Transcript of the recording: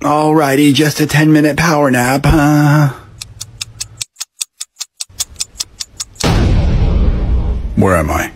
Alrighty, just a 10-minute power nap. Where am I?